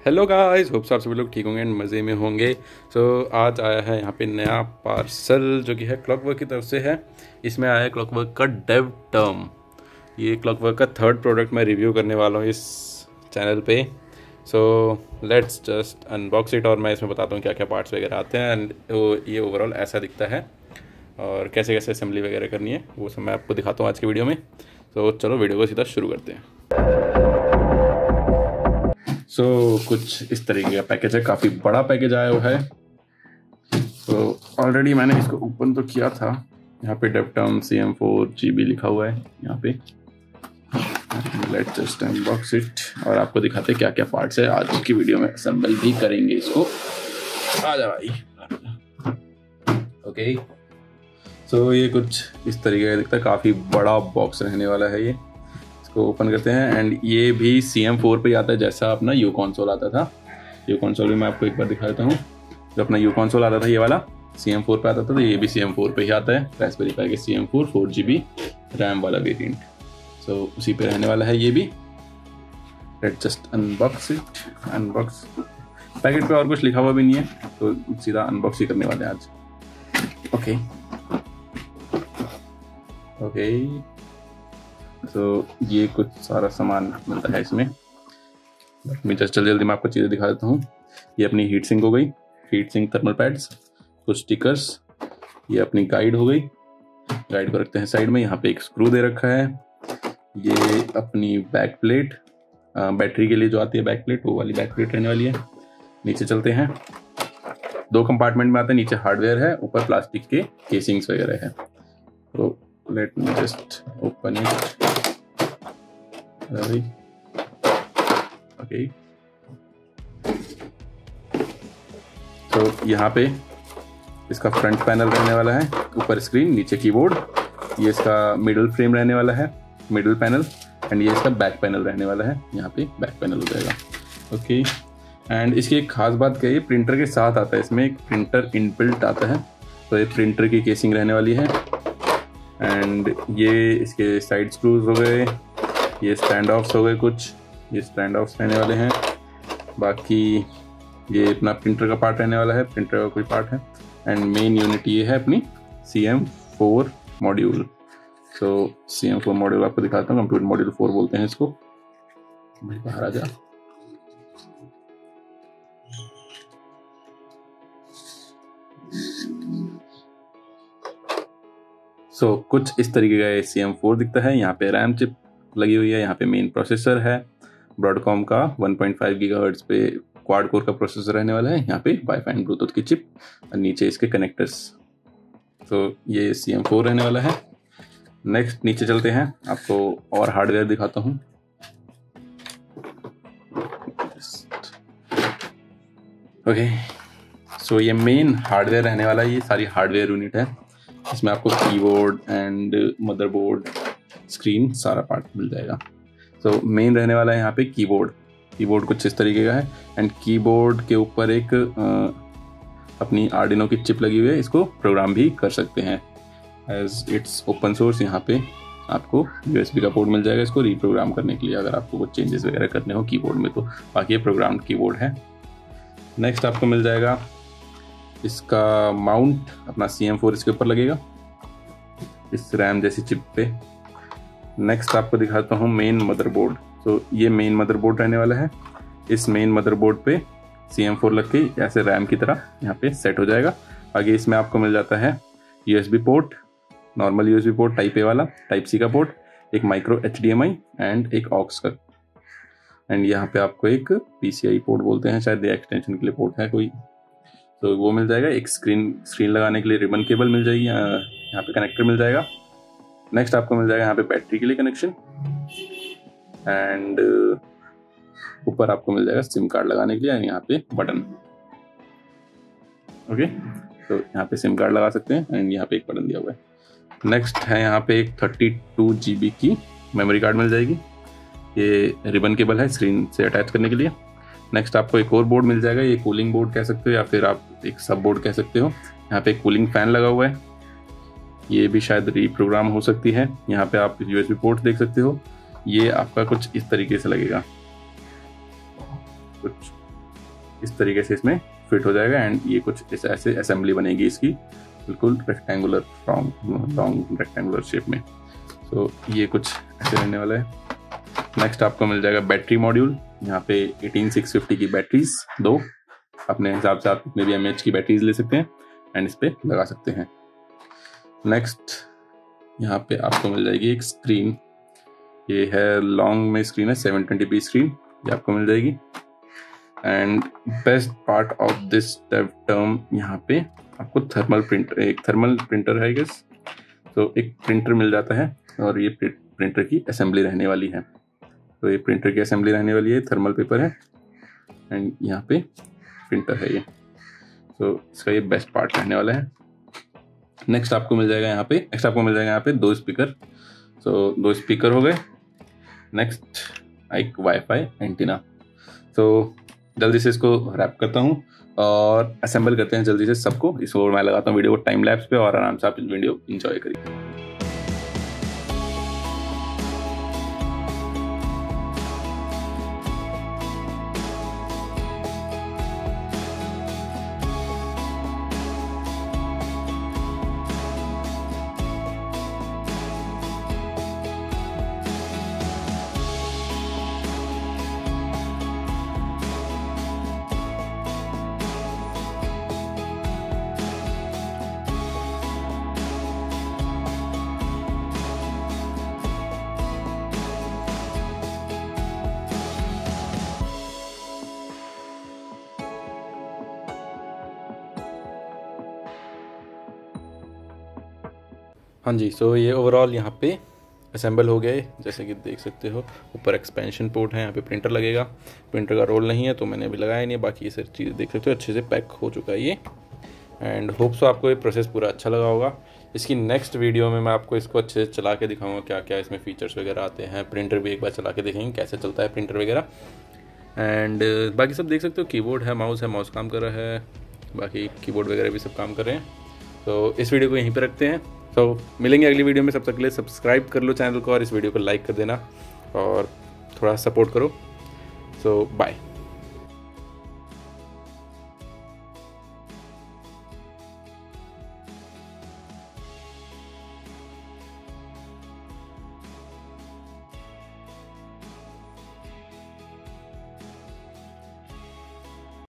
Hello guys, hopes आप सभी लोग ठीक होंगे एंड मज़े में होंगे। आज आया है यहाँ पे नया पार्सल जो कि है क्लॉकवर्क की तरफ से है। इसमें आया है क्लॉकवर्क का डेव टर्म। ये क्लॉकवर्क का थर्ड प्रोडक्ट मैं रिव्यू करने वाला हूँ इस चैनल पे। लेट्स जस्ट अनबॉक्स इट और मैं इसमें बताता हूँ क्या क्या पार्ट्स वगैरह आते हैं एंड ये ओवरऑल ऐसा दिखता है और कैसे कैसे असेंबली वगैरह करनी है वो सब मैं आपको दिखाता हूँ आज की वीडियो में। चलो वीडियो को सीधा शुरू करते हैं। कुछ इस तरीके का पैकेज है, काफ़ी बड़ा पैकेज आया हुआ है। ऑलरेडी मैंने इसको ओपन तो किया था। यहाँ पे डेवटर्म CM4GB लिखा हुआ है यहाँ पे। लेट्स जस्ट अनबॉक्स इट और आपको दिखाते हैं क्या क्या पार्ट्स है। आज की वीडियो में असेंबल भी करेंगे इसको। आ जा भाई। ओके, ये कुछ इस तरीके का दिखता है, काफ़ी बड़ा बॉक्स रहने वाला है ये। इसको ओपन करते हैं एंड ये भी CM4 पे आता है जैसा अपना यू कंसोल आता था। यू कंसोल भी मैं आपको एक बार दिखा देता हूँ। जो अपना यू कंसोल आता था ये वाला CM4 पे आता था, तो ये भी CM4 पे ही आता है। रास्पबेरी पाई के CM4 4GB रैम वाला वेरिएंट। उसी पे रहने वाला है ये भी। Let's just unbox it. Unbox packet पे और कुछ लिखा हुआ भी नहीं है, तो सीधा अनबॉक्स ही करने वाले हैं आज। ओके, ये कुछ सारा सामान मिलता है इसमें। मैं जल्दी मैं आपको चीज़ें दिखा देता हूँ। ये अपनी हीट सिंक हो गई, हीट सिंक थर्मल पैड्स, कुछ स्टिकर्स। ये अपनी गाइड हो गई, गाइड को रखते हैं साइड में। यहाँ पे एक स्क्रू दे रखा है। ये अपनी बैक प्लेट, बैटरी के लिए जो आती है बैक प्लेट, वो वाली बैक प्लेट रहने वाली है। नीचे चलते हैं, 2 कंपार्टमेंट में आते हैं। नीचे हार्डवेयर है, ऊपर प्लास्टिक के केसिंग्स वगैरह है। तो let me just open it. Okay, यहाँ पे इसका फ्रंट पैनल रहने वाला है, ऊपर स्क्रीन, नीचे कीबोर्ड। ये इसका मिडल फ्रेम रहने वाला है, मिडल पैनल। एंड ये इसका बैक पैनल रहने वाला है, यहाँ पे बैक पैनल हो जाएगा। ओके, एंड इसकी एक खास बात क्या है, ये प्रिंटर के साथ आता है। इसमें एक प्रिंटर इनबिल्ट आता है, तो ये प्रिंटर की केसिंग रहने वाली है। एंड ये इसके साइड स्क्रूज हो गए, ये स्टैंड ऑफ्स हो गए कुछ, ये स्टैंड ऑफ्स रहने वाले हैं। बाकी ये अपना प्रिंटर का पार्ट रहने वाला है, प्रिंटर का कोई पार्ट है। एंड मेन यूनिट ये है अपनी CM4 मॉड्यूल। CM4 मॉड्यूल आपको दिखाता हूँ। कंप्यूटर मॉड्यूल 4 बोलते हैं इसको। भाई बाहर आ जा। कुछ इस तरीके का CM4 दिखता है। यहाँ पे रैम चिप लगी हुई है, यहाँ पे मेन प्रोसेसर है ब्रॉडकॉम का 1.5 GHz पे क्वाड कोर का प्रोसेसर रहने वाला है। यहाँ पे वाईफाई एंड ब्लूटूथ की चिप और नीचे इसके कनेक्टर्स। ये CM4 रहने वाला है। नेक्स्ट नीचे चलते हैं, आपको और हार्डवेयर दिखाता हूँ। ओके, ये मेन हार्डवेयर रहने वाला है। ये सारी हार्डवेयर यूनिट है। इसमें आपको कीबोर्ड एंड मदरबोर्ड, स्क्रीन, सारा पार्ट मिल जाएगा। मेन रहने वाला है यहाँ पे कीबोर्ड। कीबोर्ड कुछ इस तरीके का है एंड कीबोर्ड के ऊपर एक अपनी आर्डिनो की चिप लगी हुई है। इसको प्रोग्राम भी कर सकते हैं एज इट्स ओपन सोर्स। यहाँ पे आपको USB का पोर्ट मिल जाएगा इसको रीप्रोग्राम करने के लिए, अगर आपको कुछ चेंजेस वगैरह करने हो कीबोर्ड में। तो बाकी ये प्रोग्राम्ड कीबोर्ड है। नेक्स्ट आपको मिल जाएगा इसका माउंट, अपना CM4 इसके ऊपर लगेगा, इस रैम जैसी चिप पे। नेक्स्ट आपको दिखाता हूँ मेन मदरबोर्ड। ये मेन मदरबोर्ड रहने वाला है। इस मेन मदरबोर्ड पे CM4 लग के ऐसे रैम की तरह यहाँ पे सेट हो जाएगा। आगे इसमें आपको मिल जाता है USB port, normal USB port, type A वाला, टाइप C का पोर्ट, एक माइक्रो HDMI एंड एक ऑक्स का। एंड यहाँ पे आपको एक PCI पोर्ट बोलते हैं शायद, एक्सटेंशन के लिए पोर्ट है कोई, तो वो मिल जाएगा। एक स्क्रीन लगाने के लिए रिबन केबल मिल जाएगी, यहाँ पे कनेक्टर मिल जाएगा। नेक्स्ट आपको मिल जाएगा यहाँ पे बैटरी के लिए कनेक्शन एंड ऊपर आपको मिल जाएगा सिम कार्ड लगाने के लिए यहाँ पे बटन। ओके, यहाँ पे सिम कार्ड लगा सकते हैं एंड यहाँ पे एक बटन दिया हुआ है। नेक्स्ट है यहाँ पे एक 32 GB की मेमोरी कार्ड मिल जाएगी। ये रिबन केबल है स्क्रीन से अटैच करने के लिए। नेक्स्ट आपको एक और बोर्ड मिल जाएगा, ये कूलिंग बोर्ड कह सकते हो या फिर आप एक सब बोर्ड कह सकते हो। यहाँ पे एक कूलिंग फैन लगा हुआ है, ये भी शायद रीप्रोग्राम हो सकती है। यहाँ पे आप USB पोर्ट देख सकते हो। ये आपका कुछ इस तरीके से लगेगा, कुछ इस तरीके से इसमें फिट हो जाएगा एंड ये कुछ इस ऐसे असेंबली बनेगी इसकी, बिल्कुल रेक्टेंगुलर लॉन्ग रेक्टेंगुलर शेप में। सो ये कुछ ऐसे रहने वाला है। नेक्स्ट आपको मिल जाएगा बैटरी मॉड्यूल। यहाँ पे 18650 की बैटरीज, 2 अपने हिसाब से आप कितने भी mAh की बैटरीज ले सकते हैं एंड इस पे लगा सकते हैं। नेक्स्ट यहाँ पे आपको मिल जाएगी एक स्क्रीन, ये है लॉन्ग में स्क्रीन है, 720p स्क्रीन, ये आपको मिल जाएगी। And best part of this term, यहाँ पे आपको थर्मल प्रिंटर है गेस, तो एक प्रिंटर मिल जाता है और ये प्रिंटर की असेंबली रहने वाली है। तो ये प्रिंटर की असेंबली रहने वाली है, थर्मल पेपर है एंड यहाँ पे प्रिंटर है ये। तो इसका ये बेस्ट पार्ट रहने वाला है। नेक्स्ट आपको मिल जाएगा यहाँ पे 2 स्पीकर। तो 2 स्पीकर हो गए। नेक्स्ट एक वाईफाई एंटीना। तो जल्दी से इसको रैप करता हूँ और असेंबल करते हैं जल्दी से सबको। इसको मैं लगाता हूँ वीडियो को टाइम लैप्स पे और आराम से आप इस वीडियो एंजॉय करिए। हाँ जी, सो ये ओवरऑल यहाँ पे असेंबल हो गए, जैसे कि देख सकते हो। ऊपर एक्सपेंशन पोर्ट है, यहाँ पे प्रिंटर लगेगा। प्रिंटर का रोल नहीं है तो मैंने अभी लगाया नहीं, बाकी ये सारी चीज़ देख सकते हो अच्छे से पैक हो चुका है ये। एंड होप सो आपको ये प्रोसेस पूरा अच्छा लगा होगा। इसकी नेक्स्ट वीडियो में मैं आपको इसको अच्छे से चला के दिखाऊंगा, क्या क्या इसमें फीचर्स वगैरह आते हैं। प्रिंटर भी एक बार चला के देखेंगे कैसे चलता है प्रिंटर वगैरह। एंड बाकी सब देख सकते हो, कीबोर्ड है, माउस काम कर रहा है, बाकी कीबोर्ड वगैरह भी सब काम कर रहे हैं। तो इस वीडियो को यहीं पर रखते हैं। तो मिलेंगे अगली वीडियो में। सबसे पहले सब्सक्राइब कर लो चैनल को और इस वीडियो को लाइक कर देना और थोड़ा सपोर्ट करो। So bye.